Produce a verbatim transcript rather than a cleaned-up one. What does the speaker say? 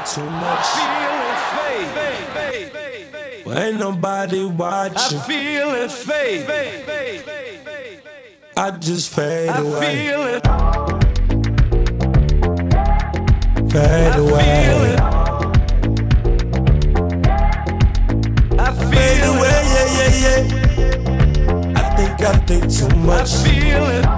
too much. Feel it fade. Well, ain't nobody watching. I feel it fade. I just fade I away. feel it. Fade I away. feel it. I Fade feel away, it. yeah, yeah, yeah. I think I think too I much. feel it.